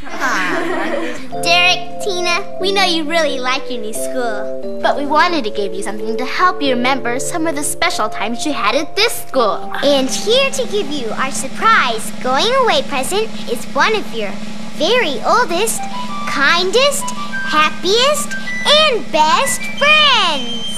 Derek, Tina, we know you really like your new school. But we wanted to give you something to help you remember some of the special times you had at this school. And here to give you our surprise going-away present is one of your very oldest, kindest, happiest, and best friends.